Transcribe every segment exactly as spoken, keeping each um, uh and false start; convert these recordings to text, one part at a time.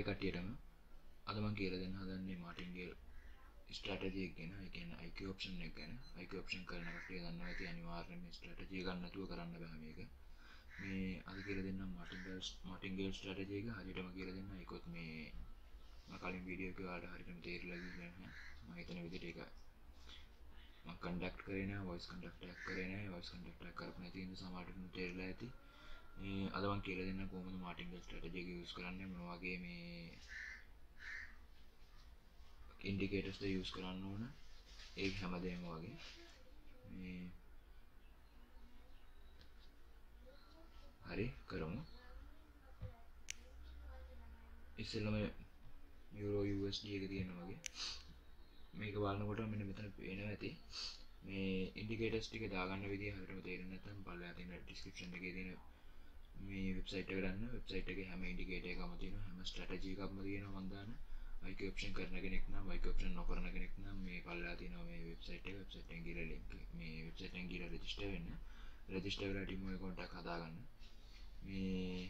හයි කට්ටියටම අද මම කියලා දෙන්න හදන්නේ මාටින්ගේල් ස්ට්‍රැටජි එක ගැන. ඒ කියන්නේ I Q option එක ගැන. I Q option කරන කට්ටිය දන්නවා ඇති අනිවාර්යයෙන්ම මේ ස්ට්‍රැටජි එක ගන්න නැතුව කරන්න බෑ මේක. මේ අද කියලා දෙන්නම් මාටින්ගේල් මාටින්ගේල් ස්ට්‍රැටජි එක හරියටම කියලා දෙන්න. ඒකත් මේ මම කලින් වීඩියෝ එකේ ඔයාලට හරියටම තේරිලා ගිහින් නැහැ. මම හිතන විදිහට ඒක මම කන්ඩක්ට් කරේ නැහැ, වොයිස් කන්ඩක්ට් එකක් කරේ නැහැ. වොයිස් කන්ඩක්ට් එකක් කරපු නැති ඉඳ සමහරට තේරිලා ඇති. මේ අද මම කියලා දෙන්න කොහොමද මාටින්ගේල් ස්ට්‍රැටජි එක යූස් කරන්නේ, මොන වගේ මේ indicators ද යූස් කරන්න ඕන, ඒක හැමදේම වගේ. මේ හරි කරමු. ඉස්සෙල්ලාම euro U S D එක තියෙනවා වගේ මේක බලනකොට මෙන්න මෙතන පේනවා ඇති. මේ indicators ටික දාගන්න විදිය හරියටම තේරෙන්නේ නැත්නම් පල්ලෙහා තියෙන description එකේ තියෙන මේ වෙබ්සයිට් එක ගන්න. වෙබ්සයිට් එකේ හැම ඉන්ඩිකේටර් එකක්ම තියෙනවා, හැම ස්ට්‍රැටජි එකක්ම තියෙනවා. මම දාන I Q option කරන කෙනෙක් නම් I Q option නොකරන කෙනෙක් නම් මේ පල්ලෙහා තියෙනවා මේ වෙබ්සයිට් එක. වෙබ්සයිට් එකෙන් ගිහලා link මේ වෙබ්සයිට් එකෙන් ගිහලා register වෙන්න. register වෙලා demo account එකක් හදාගන්න. මේ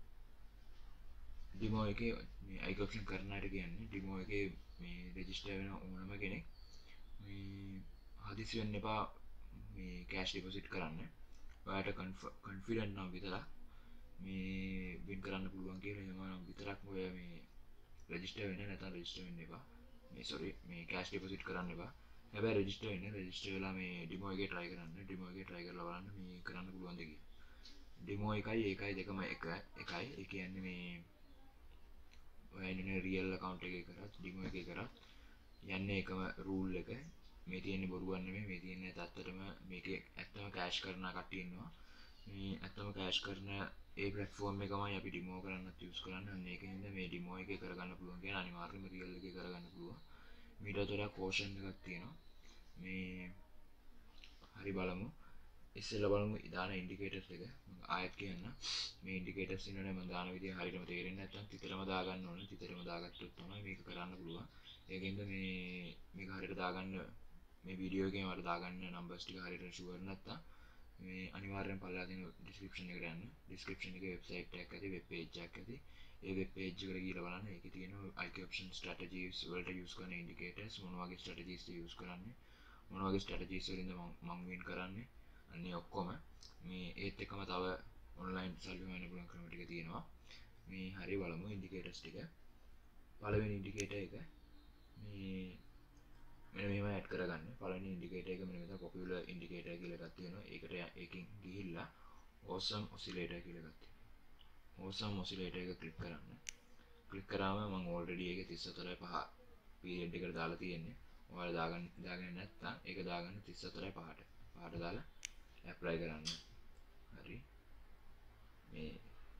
demo එකේ මේ I Q option කරන අයට කියන්නේ demo එකේ මේ register වෙන ඕනම කෙනෙක් මේ හදිසි වෙන්න එපා මේ cash deposit කරන්න. ඔයාලට confident නම් විතරක් මේ win කරන්න පුළුවන් කියලා එහෙම නම් විතරක් ඔය මේ register වෙන්න. නැත්නම් register වෙන්න එපා. මේ sorry මේ cash deposit කරන්න එපා. හැබැයි register වෙන්න. register වෙලා මේ demo එකේ try කරන්න. demo එකේ try කරලා බලන්න මේ කරන්න පුළුවන් දෙයක්. demo එකයි ඒකයි දෙකම එක එකයි. ඒ කියන්නේ මේ ඔයා ඉන්නේ real account එකේ කරත් demo එකේ කරත් යන්නේ එකම rule එක. මේ තියෙන්නේ බොරුවක් නෙමෙයි. මේ තියෙන්නේ ඇත්තටම මේකේ ඇත්තම cash කරන කට්ටිය ඉන්නවා. මේ ඇත්තම cash කරන ඒ platform එකමයි අපි demo කරන්නත් use කරන්නේ. අන්න ඒකින්ද මේ demo එකේ කරගන්න පුළුවන් කියන අනිවාර්යයෙන්ම real එකේ කරගන්න පුළුවන්. මීට වඩා caution එකක් තියෙනවා. මේ හරි බලමු. ඉස්සෙල්ලා බලමු දාන indicators එක. මම ආයෙත් කියන්න. මේ indicators ඉන්නනේ මම දාන විදිය හරියටම තේරෙන්නේ නැත්නම් තිතරම දාගන්න ඕනේ. තිතරම දාගත්තොත් තමයි මේක කරන්න පුළුවන්. ඒකින්ද මේ මේක හරියට දාගන්න මේ වීඩියෝ එකේම වල දාගන්න numbers ටික හරියට sure නැත්නම් මේ අනිවාර්යෙන් පල්ලා තියෙන description එකට යන්න. description එකේ website එකක් ඇති, web page එකක් ඇති. ඒ web page එකට ගිහලා බලන්න. ඒකේ තියෙනවා I Q option strategies වලට use කරන indicators, මොන වගේ strategies ද use කරන්නේ, මොන වගේ strategies වලින්ද මම win කරන්නේ. අන්නේ ඔක්කොම මේ ඒත් එකම තව online සල්ලි හොයන්න පුළුවන් ක්‍රම ටික තියෙනවා. මේ හරිය බලමු indicators ටික. පළවෙනි indicator එක මේ මෙන්න මෙහෙම ඇඩ් කරගන්න. පළවෙනි ඉන්ඩිකේටර් එක මෙන්න මෙතන popular indicator කියලා එකක් තියෙනවා. ඒකට ඒකෙන් ගිහිල්ලා awesome oscillator කියලා එකක් තියෙනවා. awesome oscillator එක ක්ලික් කරන්න. ක්ලික් කරාම මම already ඒකේ තිස් හතරයි පහ period එකට දාලා තියෙන්නේ. ඔයාලා දාගන්න දාගන්න නැත්නම් ඒක දාගන්න තිස් හතරයි පහට. පහට දාලා apply කරන්න. හරි. මේ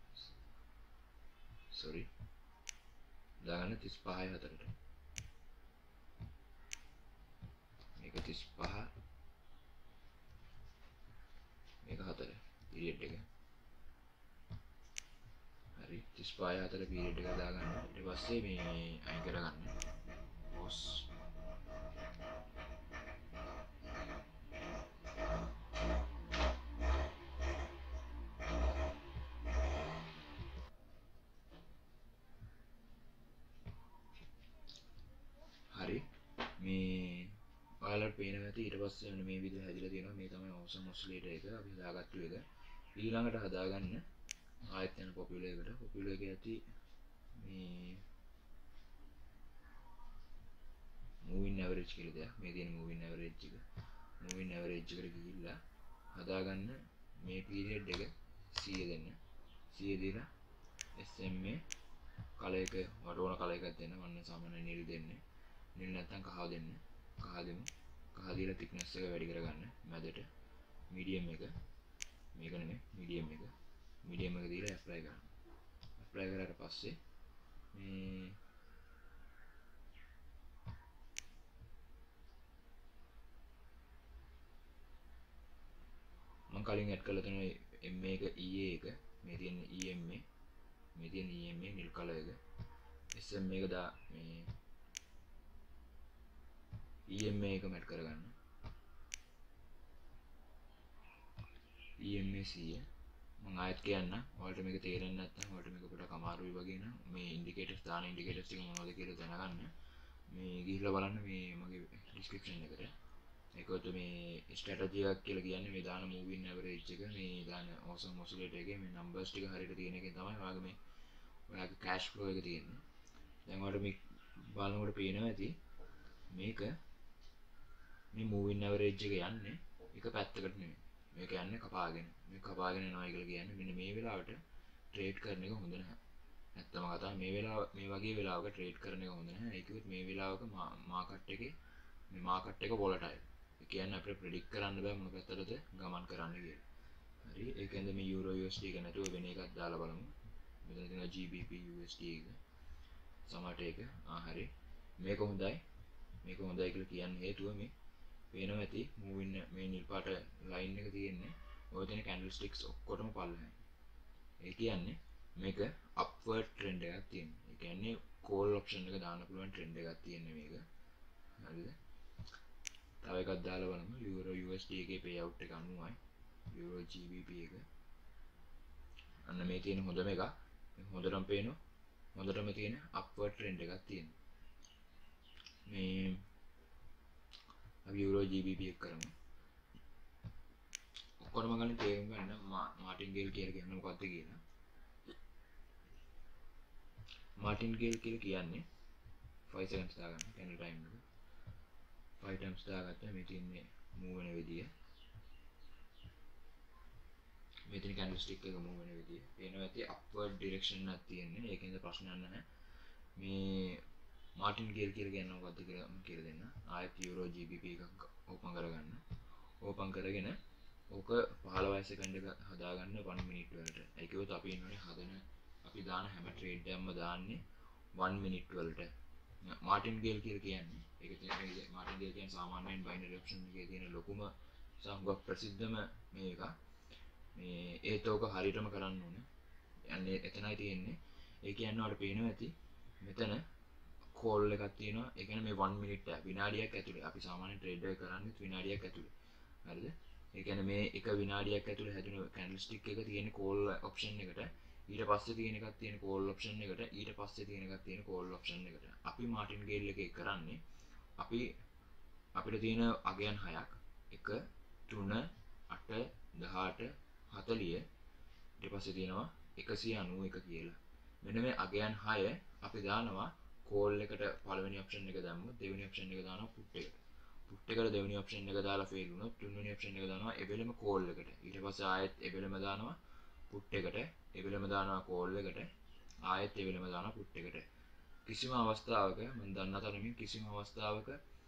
sorry. දාගන්න තිස් පහයි හතරට. මේක තිස් පහ මේක හතර period එක. හරි තිස් පහයි හතර period එක දාගන්න. ඊට පස්සේ මේ අයින් කරගන්න. pos හරි මේ ඔයාලට පේනවා ඇති. ඊට පස්සේ මෙන්න මේ විදිහට හැදිලා තියෙනවා. මේ තමයි awesome oscillator එක අපි හදාගත්තු එක. ඊළඟට හදාගන්න ආයෙත් යන popular එකට. popular එකේ ඇති මේ moving average කියලා දෙයක්. මේ තියෙන moving average එක. moving average එකට ගිහිල්ලා හදාගන්න මේ period එක සියය දෙන්න. සියය දීලා S M A කලර් එක වට ඕන කලර් එකක් දෙන්න. මම සාමාන්‍ය නිල් දෙන්නේ. නිල් නැත්නම් කහ දෙන්න. කහ දෙමු. කහ දීලා thickness එක වැඩි කරගන්න. මැදට medium එක මේක නෙමෙයි medium එක. medium එක දීලා apply කරන්න. apply කරාට පස්සේ මේ මම කලින් ඇඩ් කරලා තියෙන M A එක E A එක මේ තියෙන E M A මේ තියෙන E M A නිල් කලර් එක S M A එක දා මේ E M A එක මැට් කරගන්න. E M A one hundred මම ආයෙත් කියන්න ඔයාලට මේක තේරෙන්නේ නැත්නම් ඔයාලට මේක පොඩක් අමාරුයි වගේ නම් මේ ඉන්ඩිකේටර්ස් දාන ඉන්ඩිකේටර්ස් ටික මොනවද කියලා දැනගන්න මේ ගිහිල්ලා බලන්න මේ මගේ ඩිස්ක්‍රිප්ෂන් එකට ඒකත් මේ ස්ට්‍රැටජි එකක් කියලා කියන්නේ මේ දාන මූවින් ඇවරේජ් එක මේ දාන ඕසම් ඔසිලේටර් එකේ මේ නම්බර්ස් ටික හරියට තියෙන එකෙන් තමයි ඔයාගේ මේ ඔයාගේ කෑෂ් ෆ්ලෝ එක තියෙන්නේ දැන් ඔයාලට මේ බලනකොට පේනවා ඇති මේක මේ මූවින් ඇවරේජ් එක යන්නේ එක පැත්තකට නෙමෙයි මේක යන්නේ කපාගෙන මේ කපාගෙන යනවා කියලා කියන්නේ මෙන්න මේ වෙලාවට ට්‍රේඩ් කරන එක හොඳ නැහැ. නැත්තම කතාව මේ වෙලාව මේ වගේ වෙලාවක ට්‍රේඩ් කරන එක හොඳ නැහැ. ඒකෙත් මේ වෙලාවක මාකට් එකේ මේ මාකට් එක වොලටයිල්. ඒ කියන්නේ අපිට ප්‍රෙඩික්ට් කරන්න බෑ මොන පැත්තටද ගමන් කරන්න කියලා. හරි ඒකෙන්ද මේ යූරෝ යූ එස් ඩී එක නැතුව වෙන එකක් දාලා බලමු. මෙතන තියෙනවා G B P U S D එක. සමහරට ඒක ආ හරි මේක හොඳයි. මේක හොඳයි කියලා කියන්න හේතුව මේ පේනවා ඇති මූවින් මේ නිල් පාට ලයින් එක තියෙන්නේ ඔය තියෙන කැන්ඩල්ස්ටික්ස් ඔක්කොටම පල්ලෙහායි. ඒ කියන්නේ මේක අප්වර්ඩ් ට්‍රෙන්ඩ් එකක් තියෙනවා. ඒ කියන්නේ කෝල් ඔප්ෂන් එක දාන්න පුළුවන් ට්‍රෙන්ඩ් එකක් තියෙන්නේ මේක. හරිද? තව එකක් දාලා බලමු යූරෝ යූ එස් ඩී එකේ පේ අවුට් එක අනුවයි. යූරෝ ජී බී පී එක. අන්න මේ තියෙන හොඳම එක. හොඳටම පේනවා. හොඳටම තියෙන අප්වර්ඩ් ට්‍රෙන්ඩ් එකක් තියෙනවා. මේ අපි යූරෝ ජී බී පී එක කරමු. ඔක්කොම ගන්න තේරුම් ගන්න මාටින් ගේල් කියලා කියන්නේ මොකක්ද කියලා. මාටින් ගේල් කියලා කියන්නේ five seconds දාගන්න candle time එක. five times දාගත්තා මේ තියෙන්නේ move වෙන විදිය. මේ තියෙන candlestick එක move වෙන විදිය. පේනවා ඇති upward direction එකක් තියෙන්නේ. ඒකෙන්ද ප්‍රශ්නයක් නැහැ. මේ මාටින් ගේල් කියලා කියන්නේ මොකක්ද කියලා මම කියලා දෙන්න. ආයෙත් යූරෝ ජී බී පී එකක් ඕපන් කරගන්න. ඕපන් කරගෙන ඕක පහළොව සෙකන්ඩ් එක හදාගන්න one minute වලට. ඒ කිව්වොත් අපි ඉන්නෝනේ හදන අපි දාන හැම ට්‍රේඩ් එකක්ම දාන්නේ one minute වලට. මාටින් ගේල් කියලා කියන්නේ ඒක තියෙන්නේ මාටින් ගේල් කියන්නේ සාමාන්‍යයෙන් බයිනරි ඔප්ෂන් එකේ තියෙන ලොකුම සම්ගත ප්‍රසිද්ධම මේක. මේ ඒත් ඕක හරියටම කරන්න ඕනේ. යන්නේ එතනයි තියෙන්නේ. ඒ කියන්නේ ඔයාලට පේනවා ඇති මෙතන කෝල් එකක් තියෙනවා. ඒ කියන්නේ මේ one minute විනාඩියක් ඇතුලේ අපි සාමාන්‍ය ට්‍රේඩ් එක කරන්නේ විනාඩියක් ඇතුලේ. හරිද? ඒ කියන්නේ මේ එක විනාඩියක් ඇතුළේ හැදුන කැන්ඩල්ස්ටික් එක තියෙන කෝල් ඔප්ෂන් එකට ඊට පස්සේ තියෙන එකක් තියෙන කෝල් ඔප්ෂන් එකට ඊට පස්සේ තියෙන එකක් තියෙන කෝල් ඔප්ෂන් එකට අපි මාටින් ගේල් එකේ කරන්නේ අපි අපිට තියෙන අගයන් හයක් එක තුන අට දහඅට හතළිහ ඊට පස්සේ තියෙනවා එකසිය අනූ එක කියලා මෙන්න මේ අගයන් හය අපි දානවා කෝල් එකට පළවෙනි ඔප්ෂන් එක දැම්මොත් දෙවෙනි ඔප්ෂන් එක දානවා පුට් එකට පුට් එකට දෙවෙනි ඔප්ෂන් එක දාලා ෆේල් වුණොත් තුන්වෙනි ඔප්ෂන් එක දානවා එබෙලම කෝල් එකට ඊට පස්සේ ආයෙත් එබෙලම දානවා පුට් එකට එබෙලම දානවා කෝල් එකට ආයෙත් එබෙලම දානවා පුට් එකට කිසිම අවස්ථාවක මම දන්න තරමින් කිසිම අවස්ථාවක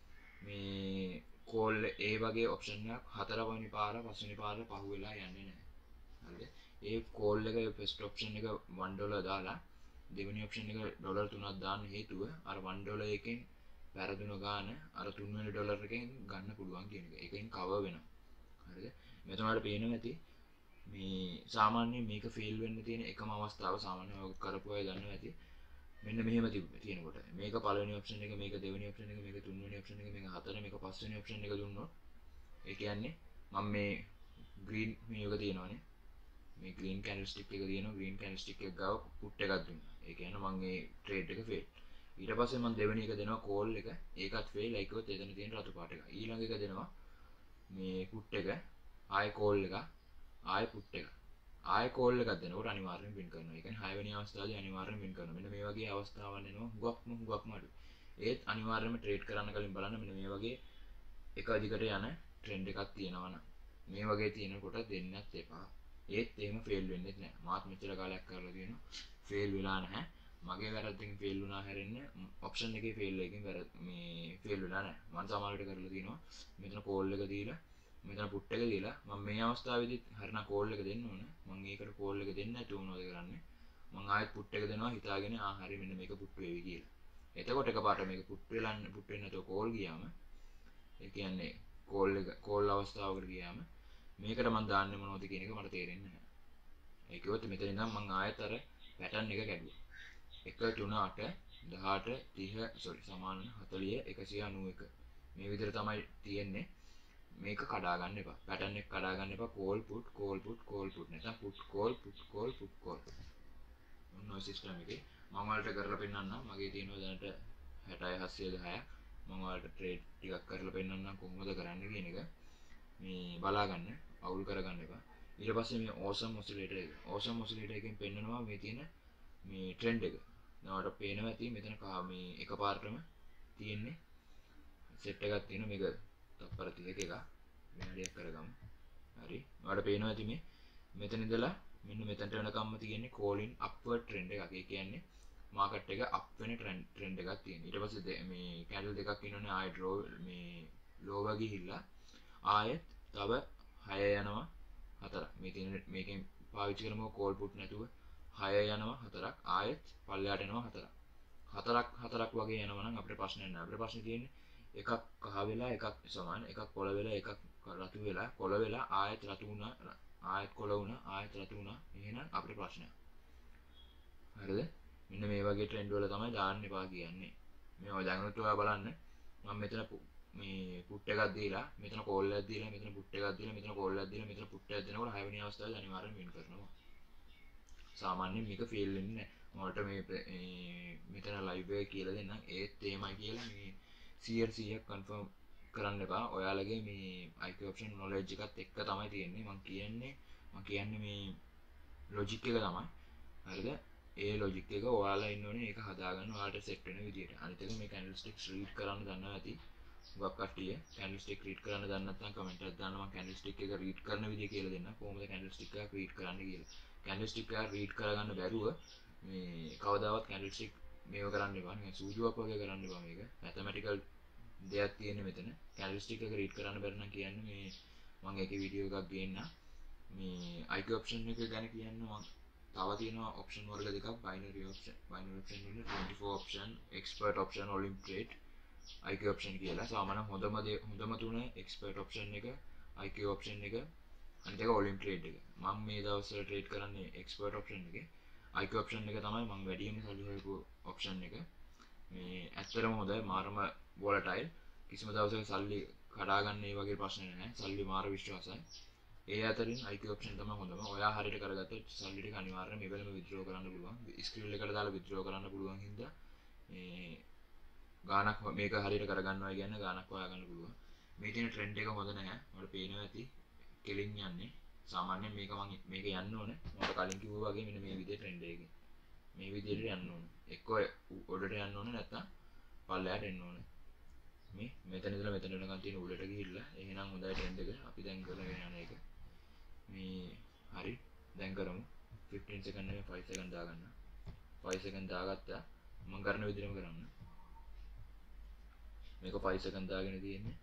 මේ කෝල් ඒ වගේ ඔප්ෂන් එකක් හතරවෙනි පාර පස්වෙනි පාර පහු වෙලා යන්නේ නැහැ හරිද ඒ කෝල් එක ෆස්ට් ඔප්ෂන් එක one dollar දාලා දෙවෙනි ඔප්ෂන් එක ඩොලර් තුනක් දාන්න හේතුව අර one dollar එකෙන් වැරදුන ගාන අර තුන්වෙනි ඩොලර් එකෙන් ගන්න පුළුවන් කියන එක. ඒකෙන් කවර් වෙනවා. හරිද? මෙතන වල පේනවා ඇති මේ සාමාන්‍යයෙන් මේක ෆේල් වෙන්න තියෙන එකම අවස්ථාව සාමාන්‍යයෙන් ඔය කරපු අය දන්නවා ඇති. මෙන්න මෙහෙම තියෙනකොට මේක පළවෙනි ඔප්ෂන් එක මේක දෙවෙනි ඔප්ෂන් එක මේක තුන්වෙනි ඔප්ෂන් එක මේක හතර මේක පස්වෙනි ඔප්ෂන් එක දුන්නොත් ඒ කියන්නේ මම මේ ග්‍රීන් මේක තියෙනවානේ. මේ ග්‍රීන් කැන්ඩල්ස්ටික් එක තියෙනවා ග්‍රීන් කැන්ඩල්ස්ටික් එක ගාව පුට් එකක් දුන්නා. ඒ කියන්නේ මම මේ ට්‍රේඩ් එක ෆේල්. ඊට පස්සේ මම දෙවෙනි එක දෙනවා කෝල් එක ඒකත් ෆේල් ඒකවත් එතන තියෙන රතු පාට එක ඊළඟ එක දෙනවා මේ පුට් එක ආයෙ කෝල් එක ආයෙ පුට් එක ආයෙ කෝල් එකක් දෙනකොට අනිවාර්යෙන් වින් කරනවා. ඒ කියන්නේ හය වෙනි අවස්ථාවේදී අනිවාර්යෙන් වින් කරනවා. මෙන්න මේ වගේ අවස්ථාවල් එනවා හුඟක්ම හුඟක්ම අඩුයි. ඒත් අනිවාර්යයෙන්ම ට්‍රේඩ් කරන්න කලින් බලන්න මෙන්න මේ වගේ එක දිගට යන ට්‍රෙන්ඩ් එකක් තියෙනවා නම් මේ වගේ තියෙනකොට දෙන්නත් එපා. ඒත් එහෙම ෆේල් වෙන්නේ නැහැ. මාත් මෙච්චර කාලයක් කරලා තියෙනවා ෆේල් වෙලා නැහැ. මගේ වැරද්දකින් ෆේල් වුණා හැරෙන්නේ ඔප්ෂන් එකේ ෆේල් එකකින් වැරද්ද මේ ෆේල් වෙලා නැහැ. මම සමහරවිට කරලා තියෙනවා මෙතන කෝල් එක දීලා මෙතන පුට් එක දීලා මම මේ අවස්ථාවේදී හරිනම් කෝල් එක දෙන්න ඕන. මම ඒකට කෝල් එක දෙන්නේ නැතුව මොනවද කරන්නේ? මම ආයෙත් පුට් එක දෙනවා හිතාගෙන ආ හරි මෙන්න මේක පුට් වෙවි කියලා. එතකොට එකපාරට මේක පුට් වෙලා පුට් වෙන්නේ නැතුව කෝල් ගියාම ඒ කියන්නේ කෝල් එක කෝල් අවස්ථාවකට ගියාම මේකට මම දාන්නේ මොනවද කියන එක මට තේරෙන්නේ නැහැ. ඒ කිව්වොත් මෙතන ඉඳන් මම ආයෙත් අර පැටර්න් එක කැඩුවා. එක තුන අට දහඅට තිහ සෝරි සමාන හතළිහ එකසිය අනූ එක මේ විදිහට තමයි තියෙන්නේ මේක කඩා ගන්න එපා. පැටර්න් එක කඩා ගන්න එපා. call put call put call put නැත්නම් put call put call put call. ඔන්න ඔය සිස්ටම් එකේ මම ඔයාලට කරලා පෙන්නන්නම්. මගේ තියෙනවා දැනට හැටයි හත්සිය දහයක්. මම ඔයාලට ට්‍රේඩ් ටිකක් කරලා පෙන්නන්නම් කොහොමද කරන්න කියන එක. මේ බලා ගන්න. අවුල් කරගන්න එපා. ඊට පස්සේ මේ awesome oscillator එක. awesome oscillator එකෙන් පෙන්නනවා මේ තියෙන මේ ට්‍රෙන්ඩ් එක. දැන් ඔයාලට පේනවා ඇති මෙතන මේ එකපාරටම තියෙන්නේ සෙට් එකක් තියෙනවා මේක තත්පර තිහක එකක්. මේ හරියක් කරගමු. හරි. ඔයාලට පේනවා ඇති මේ මෙතන ඉඳලා මෙන්න මෙතනට වෙනකම්ම තියෙන්නේ calling upward trend එකක්. ඒ කියන්නේ මාකට් එක අප් වෙන ට්‍රෙන්ඩ් ට්‍රෙන්ඩ් එකක් තියෙනවා. ඊට පස්සේ මේ කැන්ඩල් දෙකක් ඉන්නෝනේ ආයෙ ඩ්‍රෝ මේ ලෝව ගිහිල්ලා ආයෙත් තව හය යනවා හතරක්. මේ තියෙන මේකෙන් පාවිච්චි කරමු call put නැතුව හය යනවා හතරක් ආයෙත් පල්ලයට එනවා හතරක්. හතරක් හතරක් වගේ යනවා නම් අපිට ප්‍රශ්නයක් නැහැ. අපිට ප්‍රශ්නේ තියෙන්නේ එකක් කහ වෙලා එකක් සමාන එකක් කොළ වෙලා එකක් රතු වෙලා කොළ වෙලා ආයෙත් රතු වුණා ආයෙත් කොළ වුණා ආයෙත් රතු වුණා. එහෙනම් අපිට ප්‍රශ්නයක්. හරිද? මෙන්න මේ වගේ ට්‍රෙන්ඩ් වල තමයි දාන්න එපා කියන්නේ. මේ ඔය දැනුත් ඔයා බලන්න මම මෙතන මේ පුට් එකක් දීලා මෙතන කෝල් එකක් දීලා මෙතන පුට් එකක් දීලා මෙතන කෝල් එකක් දීලා මෙතන පුට් එකක් දෙනකොට හයවෙනි අවස්ථාවේ අනිවාර්යෙන් වින් කරනවා. සාමාන්‍යයෙන් මේක ෆේල් වෙන්නේ නැහැ. මට මේ මෙතන ලයිව් එක කියලා දෙන්නම්. ඒත් එහෙමයි කියලා මේ සීයට සීයක් කන්ෆර්ම් කරන්න එපා. ඔයාලගේ මේ I Q option knowledge එකත් එක්ක තමයි තියෙන්නේ. මම කියන්නේ මම කියන්නේ මේ logic එක තමයි. හරිද? ඒ logic එක ඔයාලා ඉන්න ඕනේ ඒක හදාගන්න ඔයාලට set වෙන විදියට. අනිත් එක මේ candlesticks read කරන්න දන්නවා ඇති. ගොඩක් කට්ටිය candlestick read කරන්න දන්නේ නැත්නම් comment එකක් දාන්න මම candlestick එක read කරන විදිය කියලා දෙන්නම්. කොහොමද candlestick එක read කරන්න කියලා. candlestick එක read කරගන්න බැරුව මේ කවදාවත් candlestick මේව කරන්න එපා. නිකන් සූදුවක් වගේ කරන්න එපා මේක. mathematical දෙයක් තියෙන්නේ මෙතන. candlestick එක read කරන්න බැරි නම් කියන්නේ මේ මම ඒකේ වීඩියෝ එකක් ගේන්න. මේ I Q option එක ගැන කියන්න මම තව තියෙනවා option වර්ග දෙකක් binary option binary option වල twenty-four option expert option olymp trade I Q option කියලා. සාමාන්‍යයෙන් හොඳම දේ හොඳම තුන expert option එක I Q option එක අනිත් එක olymp trade එක. මම මේ දවස්වල trade කරන්නේ expert option එකේ. I Q option එක තමයි මම වැඩිම සල්ලි හොයපු option එක. මේ ඇත්තටම හොඳයි මාරම volatile. කිසිම දවසක සල්ලි කඩා ගන්න ඒ වගේ ප්‍රශ්න නැහැ. සල්ලි මාර විශ්වාසයි. ඒ අතරින් I Q option තමයි හොඳම. ඔයා හරියට කරගත්තොත් සල්ලි ටික අනිවාර්යයෙන් මේ වෙලෙම withdraw කරන්න පුළුවන්. screen එකට දාලා withdraw කරන්න පුළුවන් හින්දා මේ ගානක් මේක හරියට කරගන්නවා කියන්නේ ගානක් හොයාගන්න පුළුවන්. මේ තියෙන trend එක හොඳ නැහැ. මට පේනවා ඇති කෙලින් යන්නේ. සාමාන්‍යයෙන් මේක මම මේක යන්න ඕනේ. මම කලින් කිව්වා වගේ මෙන්න මේ විදිහේ trend එකකින්. මේ විදිහට යන්න ඕනේ. එක්ක උඩට යන්න ඕනේ නැත්නම් පල්ලයට එන්න ඕනේ. මේ මෙතන ඉඳලා මෙතන වෙනකන් තියෙන උඩට ගිහිල්ලා එහෙනම් හොඳයි trend එක. අපි දැන් කරගෙන යන එක. මේ හරි දැන් කරමු fifteen second නෙමෙයි five second දාගන්න. five second දාගත්තා. මම කරන විදිහටම කරන්න. මේක five second දාගෙන තියෙන්නේ.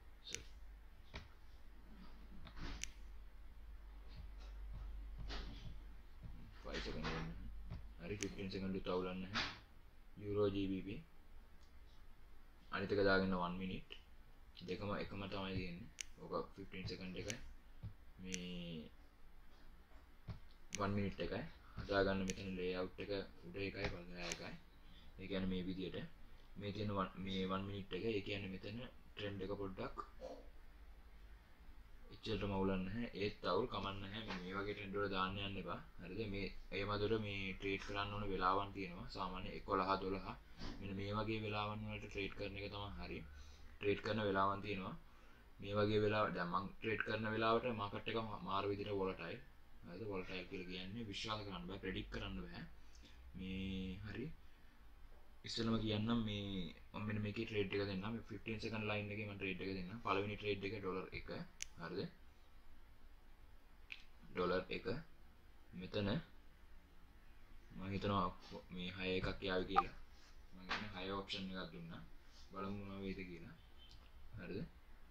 five second වෙන්න. හරි fifteen second උත් අවුලන්නේ නැහැ. euro G B P අනිත් එක දාගෙන one minute දෙකම එකම තමයි තියෙන්නේ. ඕක fifteen second එකයි. මේ one minute එකයි. හදාගන්න මෙතන layout එක උඩ එකයි පල්ලෙහා එකයි. ඒ කියන්නේ මේ විදියට මේ තියෙන මේ one minute එක ඒ කියන්නේ මෙතන trend එක පොඩ්ඩක් එච්චරටම අවුලන්නේ නැහැ. ඒත් අවුල් කමන්නේ නැහැ. මේ වගේ trend වල දාන්න යන්න එපා. හරිද? මේ ඒ මදුර මේ trade කරන්න ඕන වෙලාවන් තියෙනවා. සාමාන්‍ය eleven twelve මෙන්න මේ වගේ වෙලාවන් වලට trade කරන එක තමයි හරි. trade කරන වෙලාවන් තියෙනවා. මේ වගේ වෙලාව දැන් මම trade කරන වෙලාවට market එක මාර විදිහට volatile. හරිද? volatile කියලා කියන්නේ විශ්වාස කරන්න බෑ, predict කරන්න බෑ. මේ හරි. ඉස්සෙල්ලාම කියන්නම් මේ මම මෙන්න මේකේ trade එක දෙන්නම්. මේ fifteen second line එකේ මම trade එක දෙන්නම්. පළවෙනි trade එක ඩොලර් එක. හරිද? ඩොලර් එක මෙතන මම හිතනවා මේ හය එකක් යාවි කියලා. මම කියන්නේ හය option එකක් දුන්නා. බලමු මොනවා වෙයිද කියලා. හරිද?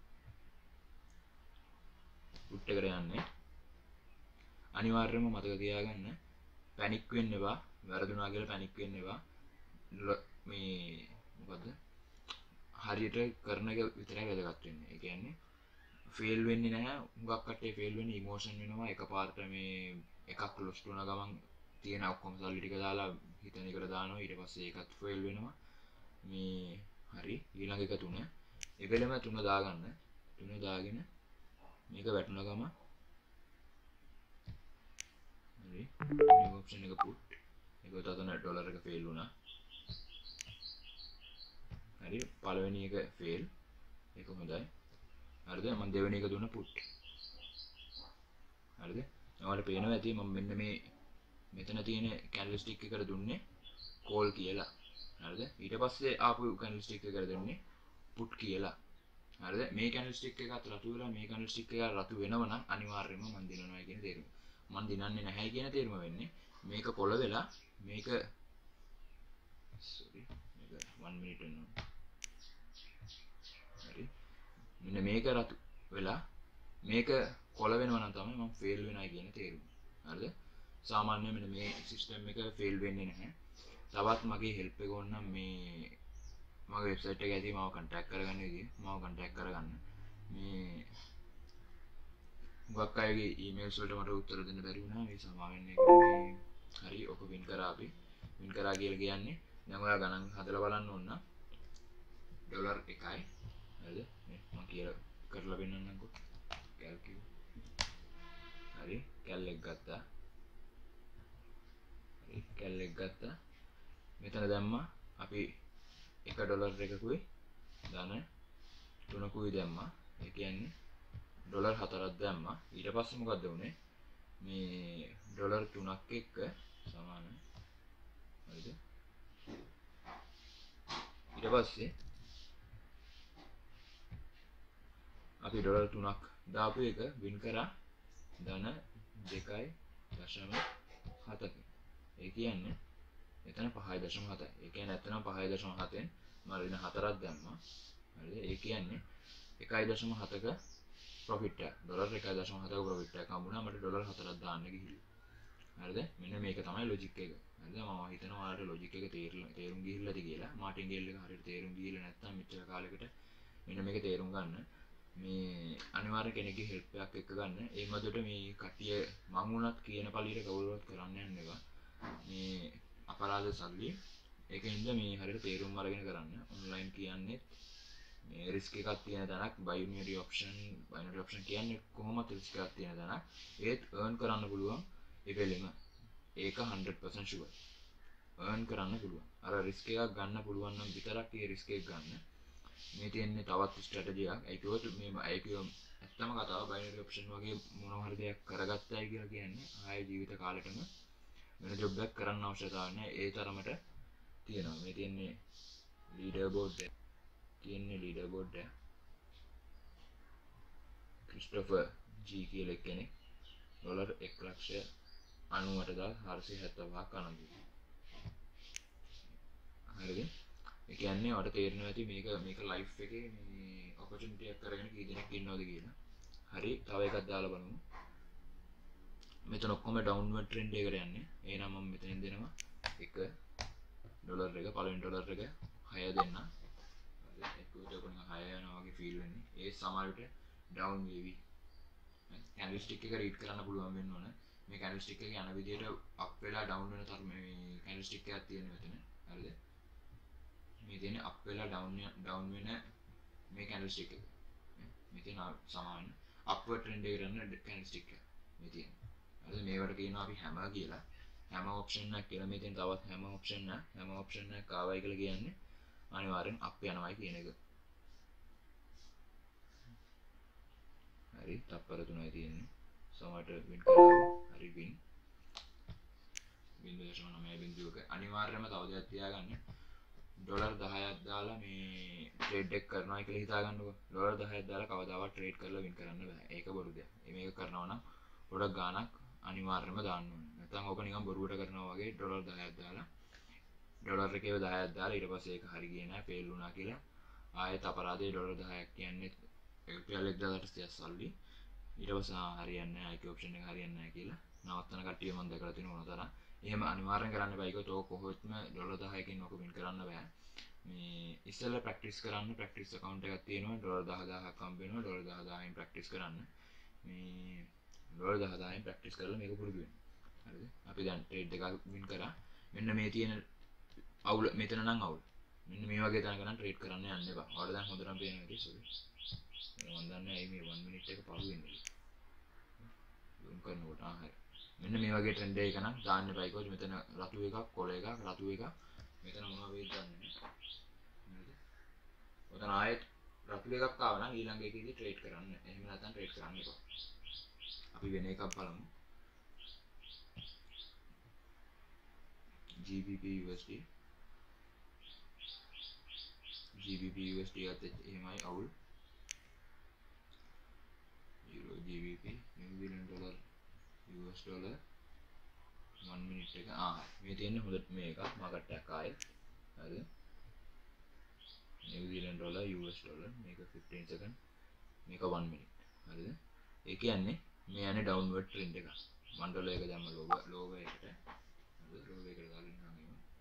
පුට් එකට යන්නේ. අනිවාර්යයෙන්ම මතක තියාගන්න පැනික් වෙන්න එපා. වැරදුනා කියලා පැනික් වෙන්න එපා. මේ මොකද්ද? හරියට කරන එක විතරයි වැදගත් වෙන්නේ. ඒ කියන්නේ ෆේල් වෙන්නේ නැහැ. හුඟක් කට්ටිය ෆේල් වෙන්නේ ඉමෝෂන් වෙනවා. එකපාරට මේ එකක් ලොස් කරන ගමන් තියෙන ඔක්කොම සල්ලි ටික දාලා හිතන එකට දානවා. ඊට පස්සේ ඒකත් ෆේල් වෙනවා. මේ හරි ඊළඟ එක තුන. එවෙලම තුන දාගන්න. තුන දාගෙන මේක වැටුණ ගම හරි new option එක put ඒක උතන ඩොලර් එක fail වුණා හරි පළවෙනි එක fail ඒක හොඳයි හරිද මම දෙවෙනි එක දුන්න put හරිද ඔයාලට පේනවා ඇති මම මෙන්න මේ මෙතන තියෙන candlestick එකට දුන්නේ call කියලා හරිද ඊට පස්සේ ආපු candlestick එකට දුන්නේ put කියලා හරිද මේ candlestick එකත් රතු වෙලා මේ candlestick එක රතු වෙනව නම් අනිවාර්යයෙන්ම මම දිනනවා කියන තේරුම මම දිනන්නේ නැහැ කියන තේරුම වෙන්නේ මේක කොළ වෙලා මේක sorry මේක one minute වෙනවා හරි මෙන්න මේක රතු වෙලා මේක කොළ වෙනවා නම් තමයි මම fail වෙනවා කියන තේරුම හරිද සාමාන්‍යයෙන් මෙන්න මේ system එක fail වෙන්නේ නැහැ තවත් මගේ help එක ඕන නම් මේ මගේ website එක ඇදී මාව contact කරගන්න විදිය මාව contact කරගන්න මේ ගොඩක් අයගේ emails වලට මට උත්තර දෙන්න බැරි වුණා මේ සමාවෙන්න එක මේ හරි ඔක win කරා අපි win කරා කියලා කියන්නේ දැන් ඔයා ගණන් හදලා බලන්න ඕන නම් ඩොලර් එකයි හරිද මේ මම කියලා කරලා පෙන්නන්නම්කෝ calculate හරි කැල් එක ගත්තා හරි කැල් එක ගත්තා මෙතන දැම්මා අපි එක ඩොලර් එකකුයි ධන තුනකුයි දැම්මා ඒ කියන්නේ ඩොලර් හතරක් දැම්මා ඊට පස්සේ මොකද්ද උනේ මේ ඩොලර් තුනක් එක්ක සමාන හරිද ඊට පස්සේ අපි ඩොලර් තුනක් දාපු එක වින් කරා ධන දෙකයි දශම හතක ඒ කියන්නේ එතන පහයි දශම හතයි ඒ කියන්නේ එතන පහයි දශම හතෙන් මම ඍණ හතරක් දැම්මා හරිද ඒ කියන්නේ එකයි දශම හතක ප්‍රොෆිට් එක ඩොලර් එකයි දශම හතක ප්‍රොෆිට් එකක් හම්බුණා මට ඩොලර් හතරක් දාන්න ගිහිල්ලා හරිද මෙන්න මේක තමයි ලොජික් එක හරිද මම හිතනවා ඔයාලට ලොජික් එක තේරුම් ගිහිල්ලාද කියලා මාටින්ගේල් එක හරියට තේරුම් ගිහිල්ලා නැත්නම් මෙච්චර කාලෙකට මෙන්න මේක තේරුම් ගන්න මේ අනිවාර්ය කෙනෙක්ගේ හෙල්ප් එකක් එක්ක ගන්න ඒ මැදට මේ කට්ටිය මං වුණත් කියන පළියට කවුරුවත් කරන්න යන්න එපා මේ අපරාධ සල්ලි ඒකින්ද මේ හරියට තේරුම් අරගෙන කරන්න ඔන්ලයින් කියන්නේ මේ රිස්ක් එකක් තියෙන තැනක් බයිනරි ඔප්ෂන් බයිනරි ඔප්ෂන් කියන්නේ කොහොමද රිස්ක් එකක් තියෙන තැනක් ඒත් earn කරන්න පුළුවන් ඉබෙලෙම ඒක one hundred percent sure earn කරන්න පුළුවන් අර රිස්ක් එකක් ගන්න පුළුවන් නම් විතරක් ඒ රිස්ක් එක ගන්න මේ තියෙන්නේ තවත් ස්ට්‍රැටජි එකක් ඒ කිව්වොත් මේ ඒ කිව්වොත් ඇත්තම කතාව බයිනරි ඔප්ෂන් වගේ මොනවා හරි දෙයක් කරගත්තයි කියලා කියන්නේ ආයේ ජීවිත කාලෙටම වෙන ජොබ් එකක් කරන්න අවශ්‍යතාවය නැහැ ඒ තරමට තියෙනවා මේ තියෙන්නේ ලීඩර් බෝඩ් එක තියෙන්නේ ලීඩර් බෝඩ් එක ක්‍රිස්ටොෆර් ජී කියලා කෙනෙක් ඩොලර් එක ලක්ෂ අනූඅට හදාස් හාරසිය හැත්තෑ පහක් අනම්බු හරිද ඒ කියන්නේ ඔයාලට තේරෙනවා ඇති මේක මේක ලයිෆ් එකේ මේ ඔපචුනිටි එකක් කරගෙන කී දෙනෙක් ඉන්නවද කියලා හරි තව එකක් දාලා බලමු මෙතන ඔක්කොම ඩවුන්වර්ඩ් ට්‍රෙන්ඩ් එකකට යන්නේ එහෙනම් මම මෙතනින් දෙනවා එක ඩොලර් එක පළවෙනි ඩොලර් එක හය දෙන්න හරි ඒක උඩ කොහොමද හය යනවා වගේ ෆීල් වෙන්නේ ඒ සමහර විට ඩවුන් වේවි කැන්ඩල්ස්ටික් එක රීඩ් කරන්න පුළුවන් වෙන්න ඕන මේ කැන්ඩල්ස්ටික් එක යන විදිහට අප් වෙලා ඩවුන් වෙන තරම මේ කැන්ඩල්ස්ටික් එකක් තියෙන මෙතන හරිද මේ තියෙන්නේ අප් වෙලා ඩවුන් ඩවුන් වෙන මේ කැන්ඩල්ස්ටික් එක මේ තියෙන සමාන අප්වර්ඩ් ට්‍රෙන්ඩ් එකකට යන කැන්ඩල්ස්ටික් එක මේ තියෙන්නේ හරිද මේවට කියනවා අපි හැමර් කියලා හැමර් ඔප්ෂන් එකක් කියලා මේ තියෙන තවත් හැමර් ඔප්ෂන් එක හැමර් ඔප්ෂන් එක ආවයි කියලා කියන්නේ අනිවාර්යෙන් අප් යනවායි කියන එක හරි තප්පර තුනයි තියෙන්නේ සමහරට වින් කරනවා හරි වින් බිංදුව දශම නවය බිංදුවක අනිවාර්යයෙන්ම තව දෙයක් තියාගන්න ඩොලර් දහයක් දාලා මේ ට්‍රේඩ් එක කරනවා කියලා හිතාගන්නකො ඩොලර් දහයක් දාලා කවදාවත් ට්‍රේඩ් කරලා වින් කරන්න බෑ ඒක බොරු දෙයක් මේක කරනවා නම් ගොඩක් ගාණක් අනිවාර්යයෙන්ම දාන්න ඕනේ නැත්නම් ඕක නිකන් බොරුවට කරනවා වගේ ඩොලර් දහයක් දාලා ඩොලර් එකේ දහයක් දාලා ඊට පස්සේ ඒක හරි ගියේ නෑ ෆේල් වුණා කියලා ආයෙත් අපරාධේ ඩොලර් දහයක් කියන්නේ රුපියල් එක්දාස් අටසිය සල්ලි ඊට පස්සේ හරියන්නේ නැහැ ඒක ඔප්ෂන් එක හරියන්නේ නැහැ කියලා නවත්තන කට්ටිය මම දැකලා තියෙන ඕන තරම් එහෙම අනිවාර්යෙන් කරන්න බෑ ඒකත් ඕක කොහොත්ම ඩොලර් දහයකින් ඕක වින් කරන්න බෑ මේ ඉස්සෙල්ලා ප්‍රැක්ටිස් කරන්න ප්‍රැක්ටිස් account එකක් තියෙනවා ඩොලර් දහ දහයක් හම්බ වෙනවා ඩොලර් දහ දහයෙන් ප්‍රැක්ටිස් කරන්න මේ ඩොලර් දහ දහයෙන් ප්‍රැක්ටිස් කරලා මේක පුරුදු වෙන්න හරිද අපි දැන් ට්‍රේඩ් එකක් වින් කරා මෙන්න මේ තියෙන අවුල මෙතන නම් අවුල මෙන්න මේ වගේ තැනක නම් ට්‍රේඩ් කරන්න යන්න එපා ඔයාලා දැන් හොඳටම පේනවා ඉතින් මම දන්නේ ඇයි මේ one minute එක පහු වෙන්නේ zoom කරනකොට ආ හරි මෙන්න මේ වගේ ට්‍රෙන්ඩ් එකක් නම් දාන්න එපා ඒකෝද මෙතන රතු එකක් කොළ එකක් රතු එකක් මෙතන මොනවා වේද දන්නේ නැහැ හරිද ඔතන ආයෙත් රතු එකක් ආව නම් ඊළඟ එකේදී ට්‍රේඩ් කරන්න එහෙම නැත්නම් ට්‍රේඩ් කරන්න එපා අපි වෙන එකක් බලමු G B P U S D G B P U S D ගත්තත් එහෙමයි අවුල් euro G B P New Zealand dollar U S dollar one minute එක ආ මේ තියෙන්නේ හොඳ මේක මාකට් එකක් ආයේ හරිද New Zealand dollar U S dollar මේක fifteen second මේක one minute හරිද ඒ කියන්නේ මේ යන්නේ downward trend එක one dollar එක දැම්ම low low එකට හරිද low එකට දාගෙන යනවා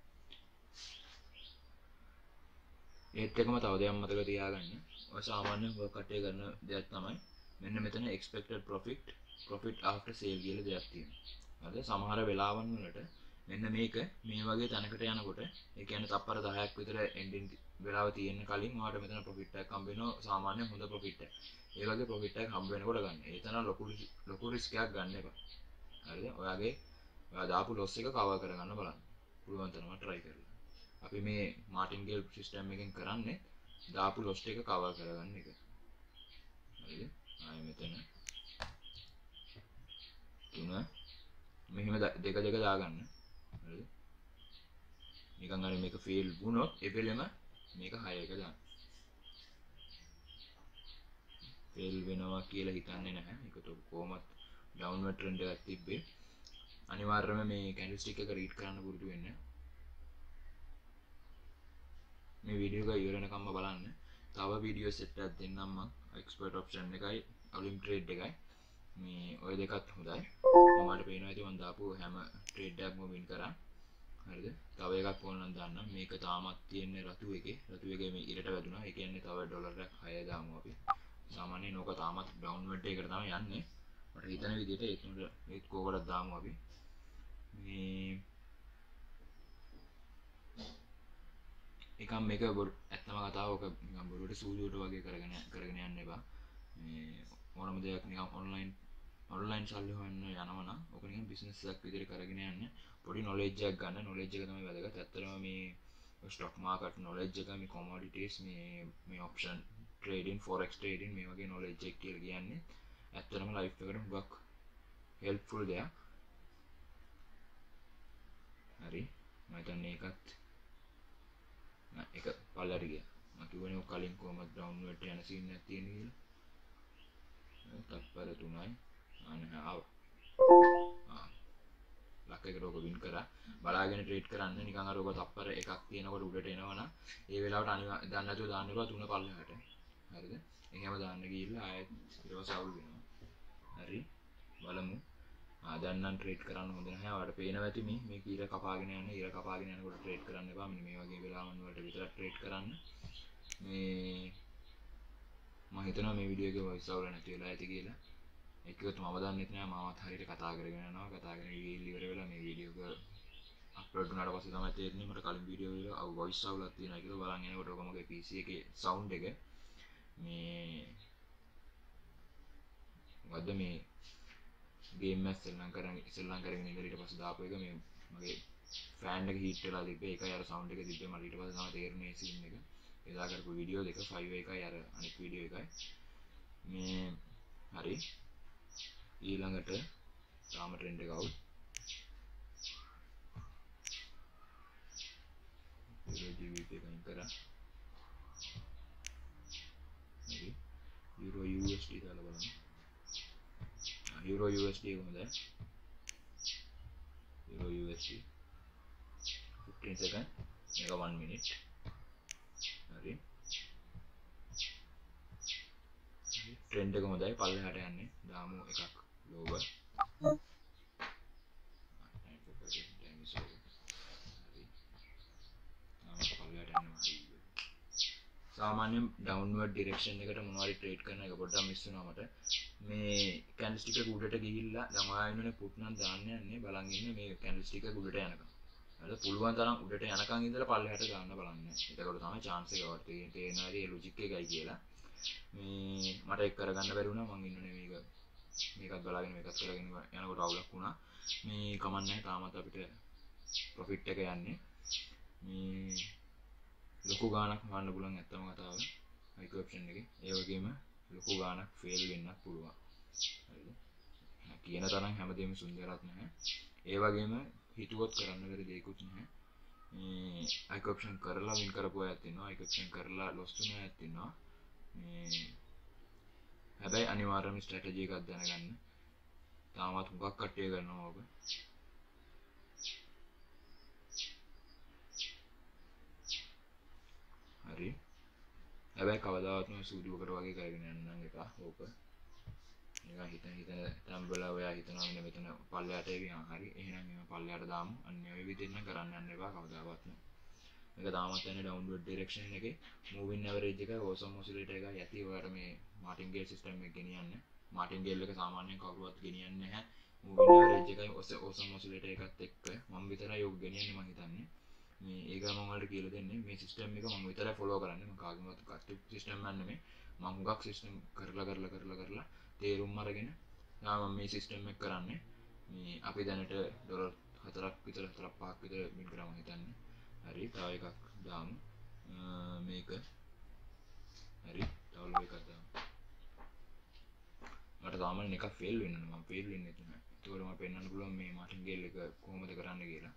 ඒත් එකම තව දෙයක් මතක තියාගන්න ඔය සාමාන්‍ය work කටේ කරන දෙයක් තමයි මෙන්න මෙතන expected profit profit after sale කියලා දෙයක් තියෙනවා හරිද සමහර වෙලාවන් වලට මෙන්න මේක මේ වගේ තැනකට යනකොට ඒ කියන්නේ තප්පර දහයක් විතර ending වෙලාව තියෙන කලින් ඔයාලට මෙතන profit එකක් හම්බ වෙනවා සාමාන්‍ය හොඳ profit එකක්. ඒ වගේ profit එකක් හම්බ වෙනකොට ගන්න. ඒ තරම් ලොකු ලොකු risk එකක් ගන්න එපා. හරිද? ඔයාගේ ඔයා දාපු loss එක cover කරගන්න බලන්න. පුළුවන් තරම try කරලා. අපි මේ martingale system එකෙන් කරන්නේ දාපු loss එක cover කරගන්න එක. හරිද? ආයෙ මෙතන තුන මෙහෙම දෙක දෙක දාගන්න. හරිද? නිකන් හරි මේක fail වුණොත් ඒ වෙලෙම මේක හය එක දාන්න. fail වෙනවා කියලා හිතන්නේ නැහැ. ඒක તો කොහොමත් downward trend එකක් තිබ්බේ. අනිවාර්යයෙන්ම මේ candlestick එක read කරන්න පුරුදු වෙන්න. මේ වීඩියෝ එක ඉවර වෙනකම්ම බලන්න. තව වීඩියෝ සෙට් එකක් දෙන්නම් මම. expert option එකයි Olymp trade එකයි. මේ ඔය දෙකත් හොඳයි. මමට පේනවා ඇති මම දාපු හැම trade එකක්ම win කරා. හරිද? තව එකක් ඕනනම් දාන්නම්. මේක තාමත් තියෙන්නේ රතු එකේ. රතු එකේ මේ ඉරට වැදුනා. ඒ කියන්නේ තව ඩොලර් එකක් හය දාමු අපි. සාමාන්‍යයෙන් ඕක තාමත් ඩවුන්වර්ඩ් එකකට තමයි යන්නේ. මට හිතන විදිහට ඒක උඩ ඒත් කෝකටත් දාමු අපි. මේ එකම් මේක ඇත්තම කතාව ඕක නිකන් බොරුවට සූදුවට වගේ කරගෙන කරගෙන යන්න එපා. මේ ඕනම දෙයක් නිකන් ඔන්ලයින් ඔන්ලයින් සල්ලි හොයන්න යනවා නම් ඕක නිකන් බිස්නස් එකක් විදිහට කරගෙන යන්න. පොඩි knowledge එකක් ගන්න. knowledge එක තමයි වැදගත්. ඇත්තටම මේ stock market knowledge එක මේ commodities මේ මේ option trading forex trading මේ වගේ knowledge එක කියලා කියන්නේ ඇත්තටම life එකට හුඟක් helpful දෙයක්. හරි මම හිතන්නේ ඒකත් නෑ ඒක පල්ලට ගියා. මම කිව්වනේ කලින් කොහමද downward යන scene එකක් තියෙන කියලා. තත්පර තුනයි අනේ ආව. ආ ලක්කේකට ඔක වින් කරා. බලාගෙන ට්‍රේඩ් කරන්න නිකන් අර ඔක තත්පර එකක් තියෙනකොට උඩට එනවනම් ඒ වෙලාවට අනිවාර්ය දන්නේ නැතුව දාන්න එපා තුන පල්ලෙහාට. හරිද? එහෙම දාන්න ගිහිල්ලා ආයෙත් ඊට පස්සේ අවුල් වෙනවා. හරි. බලමු. ආ දැන් නම් ට්‍රේඩ් කරන්න හොඳ නැහැ. ඔයාලට පේනවා ඇති මේ මේ කීර කපාගෙන යන, ඊර කපාගෙන යනකොට ට්‍රේඩ් කරන්න එපා. මෙන්න මේ වගේ වෙලාවන් වලට විතරක් ට්‍රේඩ් කරන්න. මේ මම හිතනවා මේ වීඩියෝ එකේ වොයිස් අවුල නැති වෙලා ඇති කියලා. ඒකත් මම දන්නෙත් නෑ මාවත් හරියට කතා කරගෙන යනවා. කතා කරගෙන ඉවර වෙලා මේ වීඩියෝ එක අප්ලෝඩ් වුණාට පස්සේ තමයි තේරෙන්නේ මට කලින් වීඩියෝ වල අව වොයිස් අවුලක් තියෙනවා කියලා. බලන් යනකොට ඔක මගේ P C එකේ සවුන්ඩ් එක මේ මොකද්ද මේ ගේම් එක සෙල්ලම් කරන් ඉස්සෙල්ලම් කරගෙන ඉඳලා ඊට පස්සේ දාපු එක මේ මගේ ෆෑන් එක හීට් වෙලා තිබ්බේ. ඒකයි අර සවුන්ඩ් එක තිබ්බේ මට ඊට පස්සේ තමයි තේරුනේ සීන් එක. එදා කරපු වීඩියෝ දෙක five එකයි අර අනිත් වීඩියෝ එකයි. මේ හරි ඊළඟට තාම ට්‍රෙන්ඩ් එක අවුල්. Euro G B P එකෙන් කරා. හරි Euro U S D දාලා බලමු. Euro U S D කොහොමද? Euro U S D fifteen second මේක one minute. හරි ට්‍රෙන්ඩ් එක හොඳයි පල්ලෙහාට යන්නේ. දාමු එකක් lower. සාමාන්‍යයෙන් ඩවුන්වර්ඩ් ඩිරෙක්ෂන් එකට මොනවාරි ට්‍රේඩ් කරන එක පොඩ්ඩක් මිස් වුණා මට. මේ කැන්ඩල්ස්ටික් එක උඩට ගිහිල්ලා දැන් ඔයා ඉන්නනේ පුට් නම් දාන්න යන්නේ බලන් ඉන්නේ මේ කැන්ඩල්ස්ටික් එක උඩට යනකම්. හරිද? පුළුවන් තරම් උඩට යනකම් ඉඳලා පල්ලෙහාට දාන්න බලන්න. එතකොට තමයි chance එක වට තේරෙනවා ඒ ලොජික් එකයි කියලා. මේ මට ඒක කරගන්න බැරි වුණා මං ඉන්නනේ මේක මේකත් බලාගෙන මේකත් කරගෙන යනකොට අවුලක් වුණා මේ කමක් නැහැ තාමත් අපිට ප්‍රොෆිට් එක යන්නේ මේ ලොකු ගාණක් වන්න පුළුවන් ඇත්තම කතාව හයික ඔප්ෂන් එකේ ඒ වගේම ලොකු ගාණක් ෆේල් වෙන්නත් පුළුවන් හරිද කියන තරම් හැමදේම සුන්දරත් නැහැ ඒ වගේම හිතුවොත් කරන්න බැරි දෙයක්වත් නැහැ මේ හයික ඔප්ෂන් කරලා වින් කරපු අයත් ඉන්නවා හයික ඔප්ෂන් කරලා ලොස් වුණ අයත් ඉන්නවා මේ හැබැයි අනිවාර්යයෙන්ම ස්ට්‍රැටජි එකක් දැනගන්න තාමත් හුඟක් කට්ටිය කරනවා ඔබ හරි හැබැයි කවදාවත්ම සූදුවකට වගේ කරගෙන යන්න නම් එපා ඕක නිකන් හිතන හිතන තම්බලා ඔයා හිතනවා මෙන්න මෙතන පල්ලයට එවියන් හරි එහෙනම් මේව පල්ලයට දාමු අන්න ඔය විදිහෙන් නම් කරන්න යන්න එපා කවදාවත්ම මේක තාමත් යන්නේ ඩවුන්වර්ඩ් ඩිරෙක්ෂන් එකේ මූවින් ඇවරේජ් එකයි ඕසම් ඔසිලේටර් එකයි යති ඔයාලට මේ මාටින්ගේල් සිස්ටම් එක ගෙනියන්න මාටින්ගේල් එක සාමාන්‍යයෙන් කවුරුවත් ගෙනියන්නේ නැහැ මූවින් ඇවරේජ් එකයි ඕසම් ඔසිලේටර් එකත් එක්ක මම විතරයි ඔක ගෙනියන්නේ මම හිතන්නේ මේ ඒක මම ඔයාලට කියලා දෙන්නේ මේ සිස්ටම් එක මම විතරයි ෆලෝ කරන්නේ මම කාගෙවත් කස්ටම් සිස්ටම් එකක් නෙමෙයි මම හුඟක් සිස්ටම් කරලා කරලා කරලා කරලා තේරුම් අරගෙන තාම මම මේ සිස්ටම් එක කරන්නේ මේ අපි දැනට ඩොලර් හතරක් විතර හතරක් පහක් විතර වින් කරා මම හිතන්නේ හරි තව එකක් දාමු මේක හරි තව එකක් දාමු මට තාම එකක් ෆේල් වෙනවා මම ෆේල් වෙන්නේ නැහැ ඒකවල මම පෙන්වන්න පුළුවන් මේ මාටින්ගේල් එක කොහොමද කරන්න කියලා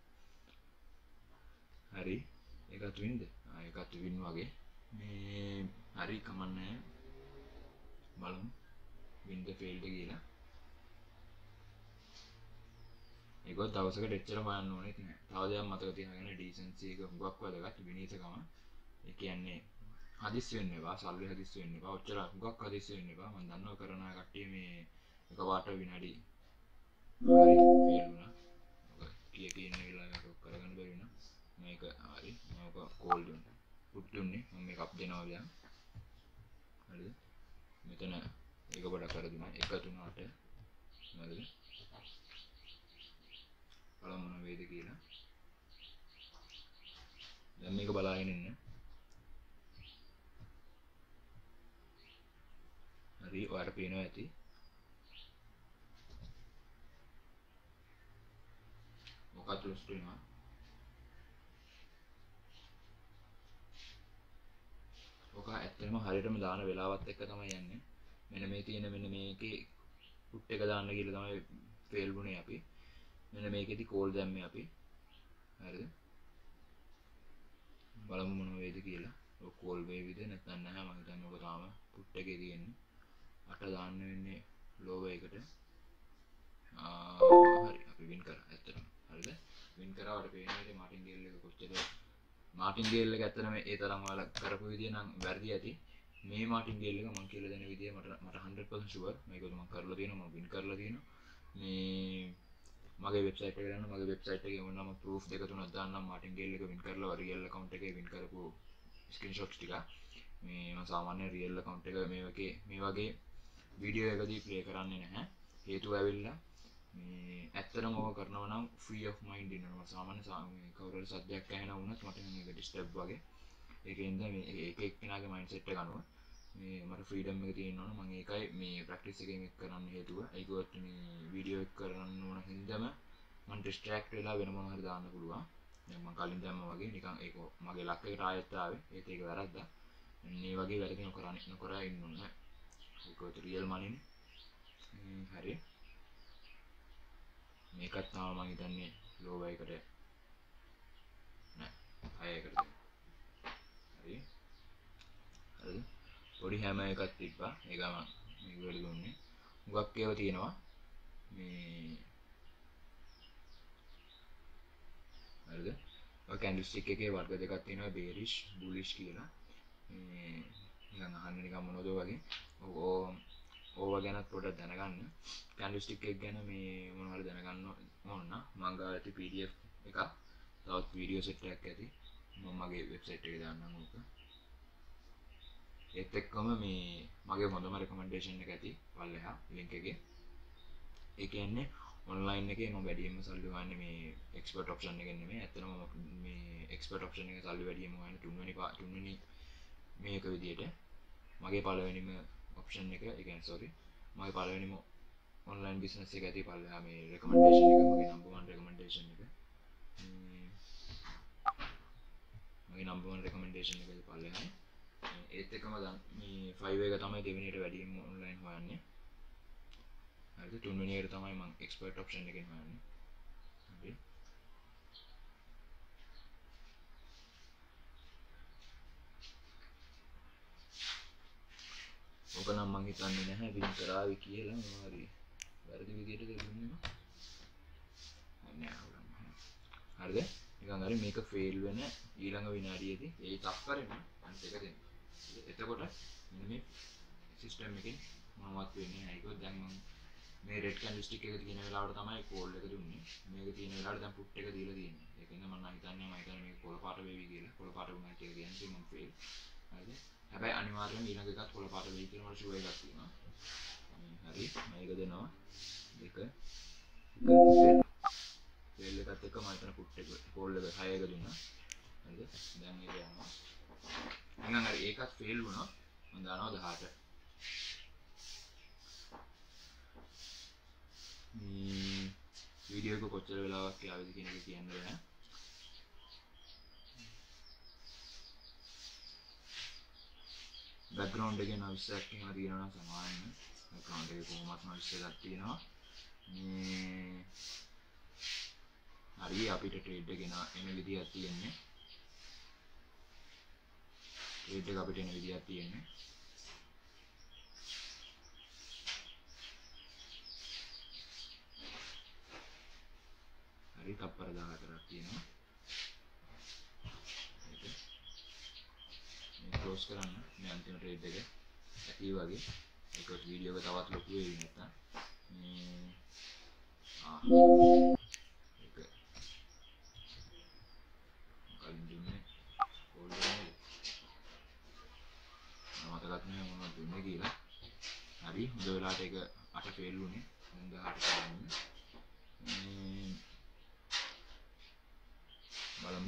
හරි ඒකත් වින්ද ආ ඒකත් වින් වගේ මේ හරි කමන්නේ බලමු වින්ද ෆේල්ඩ් කියලා ඒක දවසකට එච්චර බලන්න ඕනෙත් නෑ තව දෙයක් මතක තියාගන්න ඩීසන්සි එක හුඟක් වැදගත් විනීතකම ඒ කියන්නේ හදිස්සි වෙන්න එපා සල්ලි හදිස්සි වෙන්න එපා ඔච්චර හුඟක් හදිස්සි වෙන්න එපා මම දන්නවා කරන කට්ටිය මේ එකපාරට විනාඩි හරි ෆේල් වුණා ඔක කීය කියන වෙලාවක කරගන්න බැරි වුණා මේක හරි මම ඔක කෝල් දුන්නා පුට් දුන්නේ මම මේක අප් දෙනවා දැන් හරිද මෙතන ඒක පොඩක් කර දුන්නා එක තුන අට හරිද බලමු මොන වේද කියලා දැන් මේක බලාගෙන ඉන්න හරි ඔයාලට පේනවා ඇති මොකක්ද ලොස් වෙනවා ඔක ඇත්තටම හරියටම දාන වෙලාවත් එක්ක තමයි යන්නේ මෙන්න මේ තියෙන මෙන්න මේකේ පුට් එක දාන්න කියලා තමයි ෆේල් වුණේ අපි මෙන්න මේකෙදි කෝල් දැම්මේ අපි හරිද බලමු මොන වේද කියලා ඔය කෝල් වේවිද නැත්නම් නැහැ මම හිතන්නේ ඔක තාම පුට් එකේ තියෙන්නේ අට දාන්න වෙන්නේ ලෝව එකට ආ හරි අපි වින් කරා ඇත්තටම හරිද වින් කරාට පේනවා ඉතින් මාටින්ගේල් එක කොච්චර මාටින්ගේල් එක ඇත්තටම ඒ තරම් ඔයාලා කරපු විදිය නම් වැරදි ඇති මේ මාටින්ගේල් එක මම කියලා දෙන විදිය මට මට hundred percent ෂුවර් මේක මම කරලා තියෙනවා මම වින් කරලා තියෙනවා මේ මගේ වෙබ්සයිට් එකට යන්න මගේ වෙබ්සයිට් එකේ මොනම ප්‍රූෆ් දෙක තුනක් දාන්නම් මාටින්ගේල් එක වින් කරලා රියල් account එකේ වින් කරපු ස්ක්‍රීන්ෂොට්ස් ටික මේ මම සාමාන්‍ය රියල් account එක මේ වගේ මේ වගේ වීඩියෝ එකදී ප්ලේ කරන්නේ නැහැ හේතුව ඇවිල්ලා මේ ඇත්තටම ඔය කරනවා නම් free of mind ඉන්නවා සාමාන්‍ය කවුරු හරි සද්දයක් ඇහෙනා වුණත් මට මේක ඩිස්ටර්බ් වගේ ඒකෙන්ද මේ එක එක්කෙනාගේ මයින්ඩ්සෙට් එක අනුව මේ මට ෆ්‍රීඩම් එක තියෙනවා නම් මම ඒකයි මේ ප්‍රැක්ටිස් එකෙන් එක කරන්න හේතුව ඒකවත් මේ වීඩියෝ එක කරන්න ඕන හින්දාම මම ඩිස්ට්‍රැක්ට් වෙලා වෙන මොනවා හරි දාන්න පුළුවන් දැන් මම කලින් දැම්මා වගේ නිකන් ඒක මගේ ලක් එකට ආයෙත් ආවේ ඒත් ඒක වැරද්දා මේ වගේ වැඩ කරන කරන්නේ නොකර ඉන්න ඕනේ ඒකත් රියල් මනිනේ හරි මේකත් තාම මම හිතන්නේ ලෝ වයකට නෑ හයකට හරි හරි පොඩි හැම එකක් තිබ්බා ඒක මම මේක වල දුන්නේ මුගක් ඒවා තියෙනවා මේ හරිද ඔය කැන්ඩල් ස්ටික් එකේ වර්ග දෙකක් තියෙනවා බේරිෂ් බුලිෂ් කියලා මේ නිකන් අහන්න නිකන් මොනවද වගේ ඕ ඕවා ගැනත් පොඩ්ඩක් දැනගන්න කැන්ඩල් ස්ටික් එක ගැන මේ මොනවා හරි දැනගන්න ඕන නම් මම ගාව ඇති P D F එකක් තවත් වීඩියෝ සෙට් එකක් ඇති මම මගේ වෙබ්සයිට් එකේ දාන්නම් ඕක ඒත් එක්කම මේ මගේ හොඳම රෙකමෙන්ඩේෂන් එක ඇති පල්ලෙහා ලින්ක් එකේ ඒ කියන්නේ ඔන්ලයින් එකේ මම වැඩියෙන්ම සල්ලි ගන්නේ මේ එක්ස්පර්ට් ඔප්ෂන් එකෙන් නෙමෙයි ඇත්තටම මේ එක්ස්පර්ට් ඔප්ෂන් එකේ සල්ලි වැඩියෙන්ම ගන්නේ තුන්වෙනි තුන්වෙනි මේක විදියට මගේ පළවෙනිම ඔප්ෂන් එක ඒ කියන්නේ sorry මගේ පළවෙනිම online business එක ඇති පළවෙනි මේ recommendation එක මගේ number one recommendation එක මගේ number one recommendation එක පළවෙනි ඒත් එක්කම දැන් මේ five එක තමයි දෙවෙනියට වැඩියෙන් online හොයන්නේ හරිද තුන්වෙනි එකට තමයි මම expert option එකෙන් හොයන්නේ හරි ඔක නම් මං හිතන්නේ නැහැ වින් කරાવી කියලා මොනවා හරි වැරදි විදියට දෙන්නේ නෑ හරිද නිකන් හරි මේක ෆේල් වෙන ඊළඟ විනාඩියේදී ඒ තප්පරෙම අන්ත එක දෙන්න එතකොට මෙන්න මේ සිස්ටම් එකෙන් මොනවත් වෙන්නේ නැහැ ඒක දැන් මම මේ රෙඩ් කැන්ඩල්ස්ටික් එක තියෙන වෙලාවට තමයි කෝල් එක දුන්නේ මේක තියෙන වෙලාවට දැන් පුට් එක දීලා තියෙන්නේ ඒකෙන්ද මම හිතන්නේ මම හිතන්නේ මේක කොළ පාට වෙවි කියලා කොළ පාට වුණා කියලා කියන්නේ මම ෆේල් හරිද හැබැයි අනිවාර්යයෙන්ම ඊළඟ එකත් කොළ පාට වෙයි කියලා මට ෂුවර් එකක් තියෙනවා හරි මේක දෙනවා දෙක ෆේල් එකත් එක්ක මම හිතන පුට් එක කෝල් එක හය එක දුන්නා හරිද දැන් මේක යනවා නිකන් හරි ඒකත් ෆේල් වුණා මම දානවා දහඅට මේ වීඩියෝ එක කොච්චර වෙලාවක් යාවද කියන එක කියන්න බෑ බෑග්ග්‍රවුන්ඩ් එකේ නොයිසයක් එහෙම තියෙනවා නම් සමාවෙන්න බෑග්ග්‍රවුන්ඩ් එකේ කොහොමත් නොයිස් එකක් තියෙනවා මේ හරි අපිට ට්‍රේඩ් එක එන එන විදියක් තියෙන්නේ ට්‍රේඩ් එක අපිට එන විදියක් තියෙන්නේ හරි තප්පර දහහතරක් තියෙනවා මේක මේ ක්ලෝස් කරන්න මේ අන්තිම ට්‍රේඩ් එක ඇති වගේ ඒකත් වීඩියෝ එක තවත් ලොකු වෙවි නැත්තම් මේ ආ ඒක කලින් දුන්නේ කෝල් දුන්නේ මතකත් නෑ මොනවද දුන්නේ කියලා හරි හොඳ වෙලාවට ඒක අට ෆේල් වුණේ දැන් දහඅට කරන්නේ මේ බලමු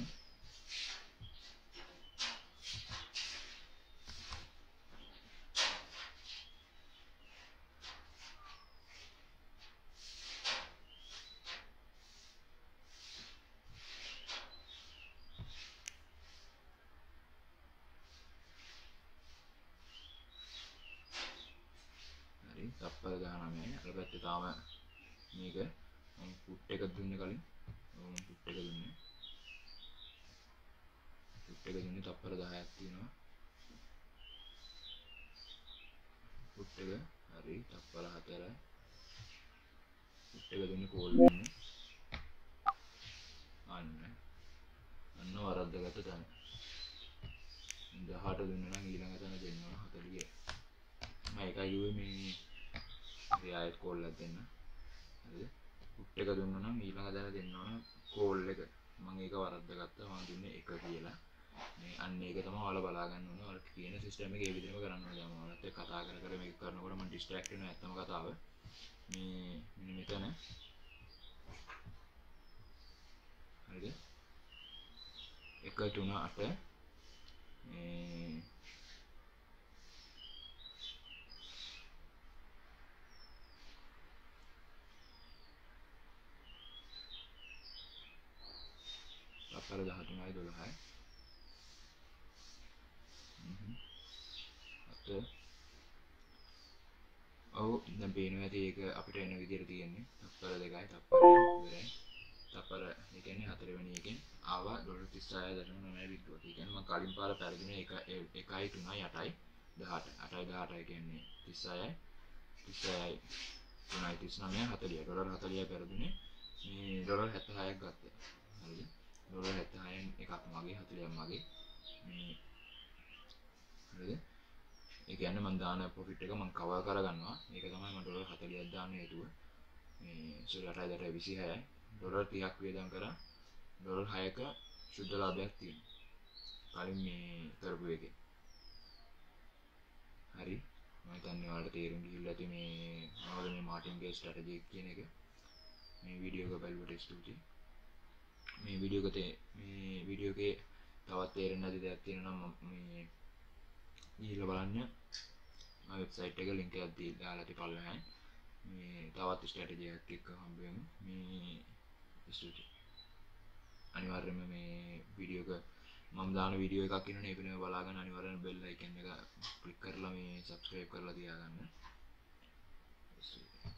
හරි තප්පර ගානමයි අර පැත්තේ තාම මේක මම පුට් එක දුන්නේ කලින් මම පුට් එක දුන්නේ පුට් එක දුන්නේ තප්පර දහයක් තියෙනවා පුට් එක හරි තප්පර හතර පුට් එක දුන්නේ කෝල් වෙන්නේ අන්න අන්න වරද්දගත්ත තැන දහඅට දුන්නා නම් ඊළඟ තැන දෙන්න ඕන හතළිය මම ඒකයි කිව්වේ මේ රියයිට් කෝල් එකක් දෙන්න හරිද පුට් එක දුන්නා නම් ඊළඟ තැන දෙන්න ඕන කෝල් එක මම ඒක වරද්දගත්තා මම දුන්නේ එක කියලා මේ අන්න ඒක තමයි ඔයාලා බලා ගන්න ඕනේ ඔයාලට කියන සිස්ටම් එක ඒ විදිහටම කරන්න ඕනේ දැන් ඔයාලත් එක්ක කතා කර කර මේක කරනකොට මම ඩිස්ට්‍රැක්ට් වෙනවා ඇත්තම කතාව මේ මෙන්න මෙතන හරිද එක තුන අට මේ තප්පර දහතුනයි දොළහයි අත ඔව් දැන් පේනවා ඇති ඒක අපිට එන විදිහට තියෙන්නේ තප්පර දෙකයි තප්පර ඉවරයි තප්පර ඒ කියන්නේ හතරවෙනි එකෙන් ආවා ඩොලර් තිස් හය දශම නවය විද්දුවක්. ඒ කියන්නේ මම කලින් පාර පෙරදුනේ එක එකයි තුනයි අටයි දහඅට අටයි දහඅටයි කියන්නේ තිස් හයයි තිස් හයයි තුනයි තිස් නවයයි හතළිහයි ඩොලර් හතළිහයි පෙරදුනේ මේ ඩොලර් හැත්තෑ හයක් ගත්තා. හරිද? ඩොලර් හැත්තෑ හයෙන් එකක් මගේ හතළිහක් මගේ මේ හරිද? ඒ කියන්නේ මම දාන ප්‍රොෆිට් එක මම කවර් කරගන්නවා. මේක තමයි මම ඩොලර් හතළිහක් දාන්න හේතුව. මේ සෝරි අටයි දහයයි විසිහයයි ඩොලර් තිහක් වියදම් කරා ඩොලර් හයක සුද්ධ ලාභයක් තියෙනවා. කලින් මේ කරපු එකේ. හරි. මම හිතන්නේ ඔයාලට තේරුම් ගිහිල්ලා ඇති මේ මොනවද මේ මාටින්ගේ ස්ට්‍රැටජි එක කියන එක. මේ වීඩියෝ එක බලුවට ස්තුතියි. මේ වීඩියෝ එකේ මේ වීඩියෝ එකේ තවත් තේරෙන්න නැති දෙයක් තියෙනවා නම් මේ ගිහිල්ලා බලන්න මගේ වෙබ්සයිට් එක ලින්ක් එකක් දී දාලා තියපල්ලා මේ තවත් ස්ට්‍රැටජි එකක් එක්ක හම්බ වෙමු මේ ස්ට්‍රැටජි අනිවාර්යයෙන්ම මේ වීඩියෝ එක මම දාන වීඩියෝ එකක් ඉන්නනේ ඒ පිළිම බලාගෙන අනිවාර්යයෙන් බෙල් අයිකන් එක ක්ලික් කරලා මේ සබ්ස්ක්‍රයිබ් කරලා තියාගන්න